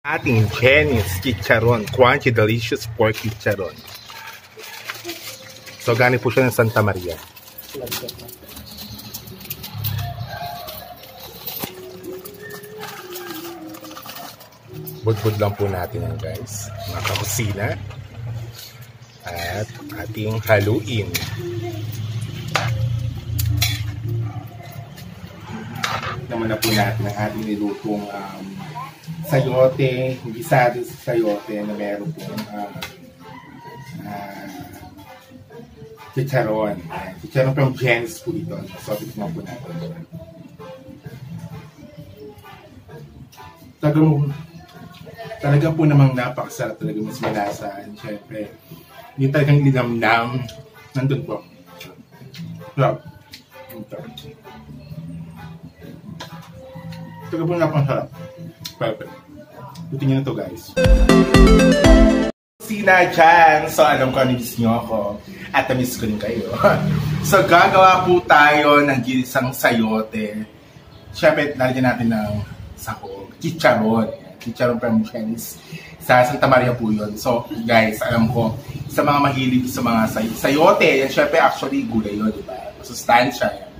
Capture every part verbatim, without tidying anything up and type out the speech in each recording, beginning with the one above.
Ating Jenny's Chicharon, Crunchy Delicious Pork Chicharon. So, galing po siya ng Santa Maria. Budbud lang po natin yan, guys. Mga kakusina. At ating haluin. Naman na po natin ang ating nilutong um, sayote, gisado sa sayote na meron pong uh, uh, chicharon. Ayan. Chicharon from Jenny's po dito. So, tignan po natin. Talagang, talaga po namang napakasarap. Talaga mas malasan. Siyempre, hindi talagang linamnam. Nandun po. Sarap. Talaga po napakasarap. Perfect. Buti nyo na to, guys. Sina dyan. So, alam ko na-miss nyo ako. At na-miss ko rin kayo. So, gagawa po tayo ng ginisang sayote. Siyempre, lalagyan natin ng sahog. Chicharon. Chicharon from Jenny's. Sa Santa Maria po yun. So, guys, alam ko, sa mga mahilig sa mga say sayote, yan, siyempre, actually, gulay yun, diba? Masustansya yan.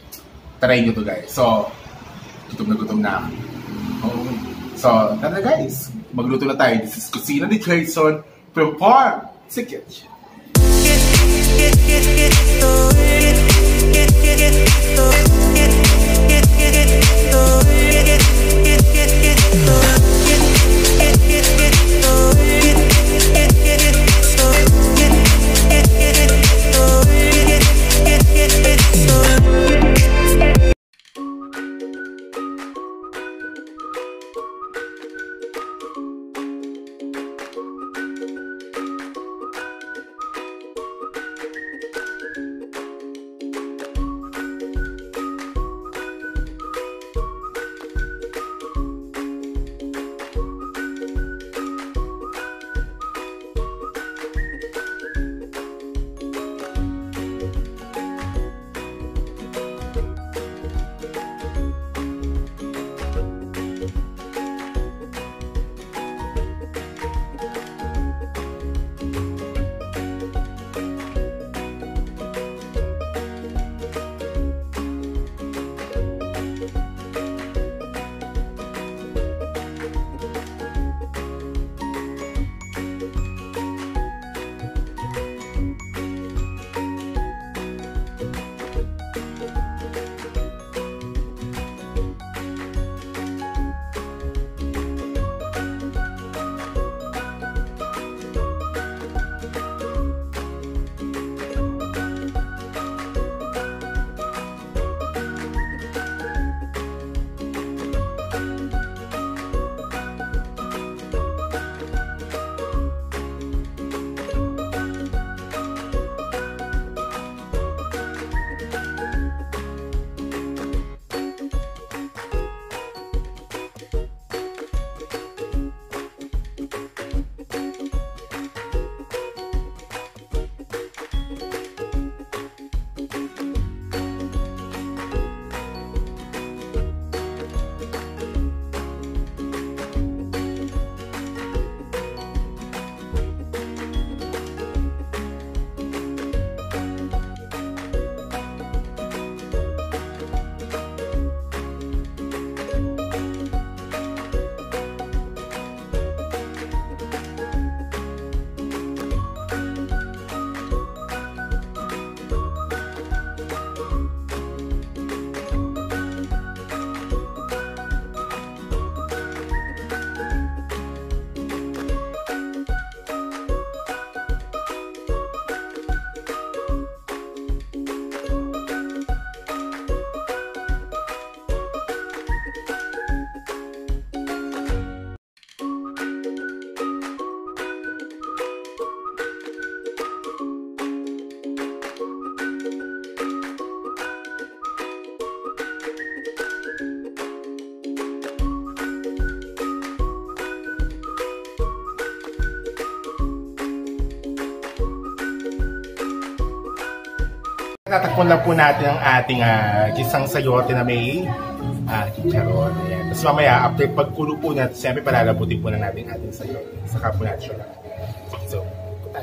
Try nyo to, guys. So, gutom na gutom na ako. Oh. So, tara guys, magluto na tayo. This is Kusina ni Jason from Farm sa Kitchen. Tatakpan lang po natin ang ating uh, gisang sayote na may uh, chicharon. Ayan. Tapos mamaya, after pagkulo po natin, siyempre palalabutin po na natin ating sayo. Saka po natin siya. So, tayo.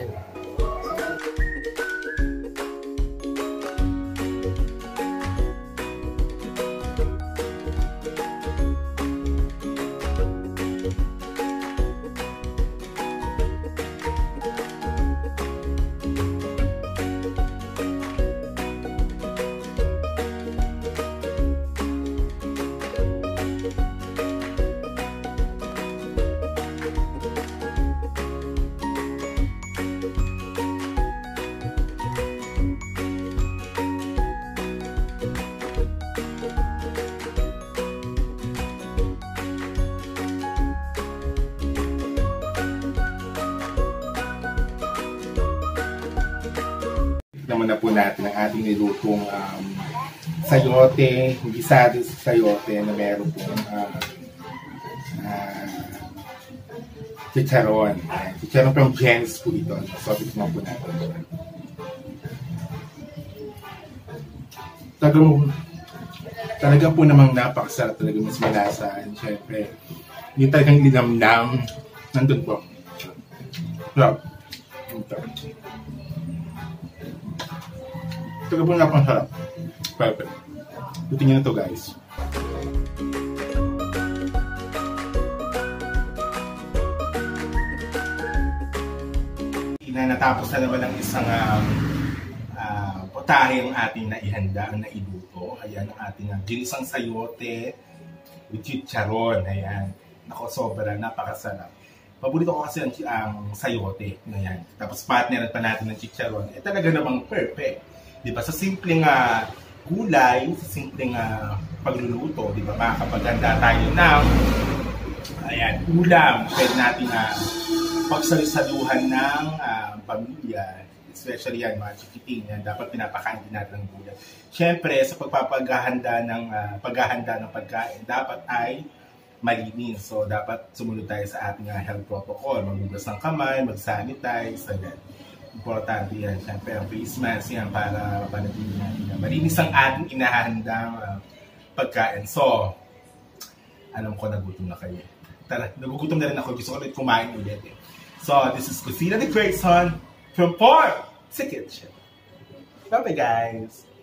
Naman na po natin ang ating nilutong um, sayote, gisado sa sayote na meron pong uh, uh, chicharon. Uh, chicharon from Jen's po ito. So, tignan po natin. Talagang, talaga po namang napakasarap, talaga mas malasan. Siyempre, hindi talagang linamnam. Nandun po. Love. Ito. Ito po nga pang harap. Perfect. Buti nyo na ito, guys. Na natapos na naman ang isang um, uh, putahe ang ating naihanda, ang nailuto. Ayan ang ating uh, ginisang sayote with chicharon. Ayan. Nako, sobra. Napakasarap. Paborito ko kasi ang, ang sayote. Ayan. Tapos partner pa natin ng chicharon. Eh talaga namang perfect. Diba? Sa simpleng uh, gulay, sa simpleng uh, pagluluto, diba? Makakapaganda tayo ng ayan, ulam. Pwede natin uh, pagsalusaluhan ng uh, pamilya, especially yan, mga chikiting, yan, dapat pinapakain din natin ng gulay. Siyempre, sa pagpapaghahanda ng, uh, paghahanda ng pagkain, dapat ay malinis. So, dapat sumunod tayo sa ating uh, health protocol. Maghugas ng kamay, mag-sanitize, ayan. Importante yan. Siyempre, ang face mask yan para mapanatili natin na malinis ang ating inahandang uh, pagkain. So, alam ko nagutom na kayo. Tara, nagugutom na rin ako. Gusto ko ulit kumain ulit. Eh. So, this is Kusina ni Grayson from Pork sa Kitchen. Bye-bye, guys!